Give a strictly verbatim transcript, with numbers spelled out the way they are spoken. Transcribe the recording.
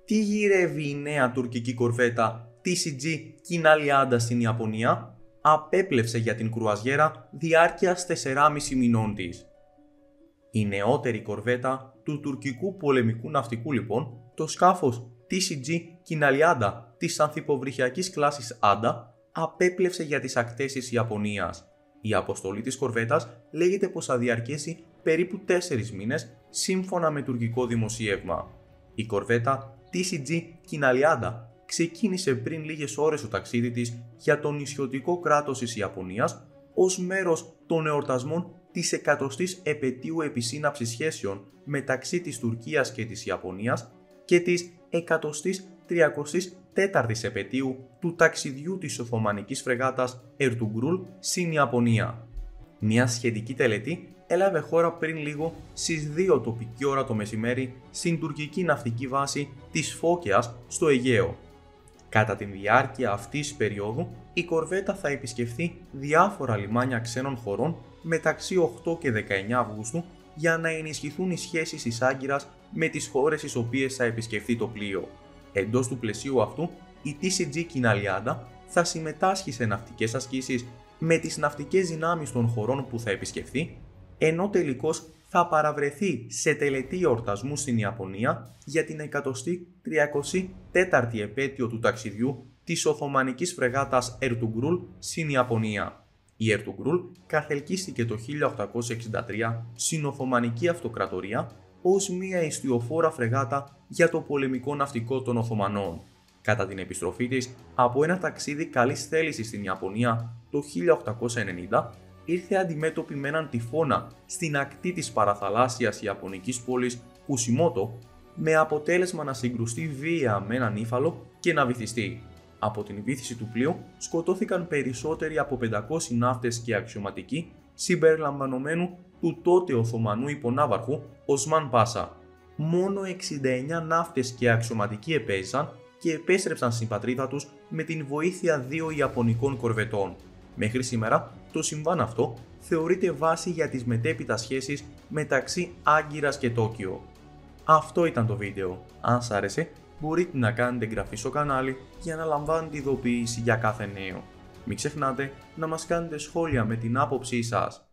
Τι γυρεύει η νέα τουρκική κορβέτα τι σι τζι Kinaliada στην Ιαπωνία? Απέπλευσε για την κρουαζιέρα διάρκειας τεσσεράμισι μηνών της. Η νεότερη κορβέτα του τουρκικού πολεμικού ναυτικού λοιπόν, το σκάφος τι σι τζι Kinaliada της ανθυποβρυχιακής κλάσης Ada, απέπλευσε για τις ακτές της Ιαπωνίας. Η αποστολή της κορβέτας λέγεται πως θα διαρκέσει περίπου τέσσερις μήνες σύμφωνα με τουρκικό δημοσίευμα. Η κορβέτα τι σι τζι Kinaliada ξεκίνησε πριν λίγες ώρες το ταξίδι της για το νησιωτικό κράτος της Ιαπωνίας ως μέρος των εορτασμών της εκατοστής επετείου επισύναψης σχέσεων μεταξύ της Τουρκίας και της Ιαπωνίας και της εκατοστής τριακοστής τέταρτης επετείου του ταξιδιού της Οθωμανικής φρεγάτας Ertugrul στην Ιαπωνία. Μια σχετική τελετή έλαβε χώρα πριν λίγο στις δύο τοπική ώρα το μεσημέρι στην τουρκική ναυτική βάση της Φώκαιας στο Αιγαίο. Κατά τη διάρκεια αυτής της περίοδου, η κορβέτα θα επισκεφθεί διάφορα λιμάνια ξένων χωρών μεταξύ οκτώ και δεκαεννέα Αυγούστου για να ενισχυθούν οι σχέσεις της Άγκυρας με τις χώρες τις οποίες θα επισκεφθεί το πλοίο. Εντός του πλαισίου αυτού, η τι σι τζι Kinaliada θα συμμετάσχει σε ναυτικές ασκήσεις με τις ναυτικές δυνάμεις των χωρών που θα επισκεφθεί, ενώ τελικώς θα παραβρεθεί σε τελετή εορτασμού στην Ιαπωνία για την εκατοστή τριακοστή τέταρτη επέτειο του ταξιδιού της Οθωμανικής φρεγάτας Ertugrul στην Ιαπωνία. Η Ertugrul καθελκύστηκε το χίλια οκτακόσια εξήντα τρία στην Οθωμανική Αυτοκρατορία ως μια ιστιοφόρα φρεγάτα για το πολεμικό ναυτικό των Οθωμανών. Κατά την επιστροφή της από ένα ταξίδι καλής θέλησης στην Ιαπωνία το χίλια οκτακόσια ενενήντα, ήρθε αντιμέτωπη με έναν τυφώνα στην ακτή της παραθαλάσσιας Ιαπωνικής πόλης Κουσιμότο, με αποτέλεσμα να συγκρουστεί βία με έναν ύφαλο και να βυθιστεί. Από την βύθιση του πλοίου σκοτώθηκαν περισσότεροι από πεντακόσιοι ναύτες και αξιωματικοί, συμπεριλαμβανομένου του τότε Οθωμανού υπονάβαρχου Οσμάν Πάσα. Μόνο εξήντα εννέα ναύτες και αξιωματικοί επέζησαν και επέστρεψαν στην πατρίδα τους με την βοήθεια δύο Ιαπωνικών κορβετών. Μέχρι σήμερα, το συμβάν αυτό θεωρείται βάση για τις μετέπειτα σχέσεις μεταξύ Άγκυρας και Τόκιο. Αυτό ήταν το βίντεο. Αν σας άρεσε, μπορείτε να κάνετε εγγραφή στο κανάλι για να λαμβάνετε ειδοποίηση για κάθε νέο. Μην ξεχνάτε να μας κάνετε σχόλια με την άποψή σας.